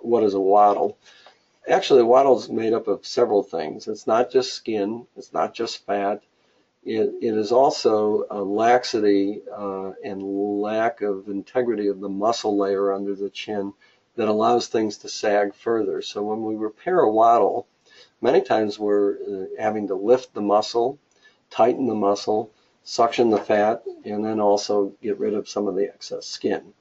what is a wattle. Actually, a wattle is made up of several things. It's not just skin. It's not just fat. It is also a laxity and lack of integrity of the muscle layer under the chin that allows things to sag further. So when we repair a wattle, many times we're having to lift the muscle, tighten the muscle, suction the fat, and then also get rid of some of the excess skin.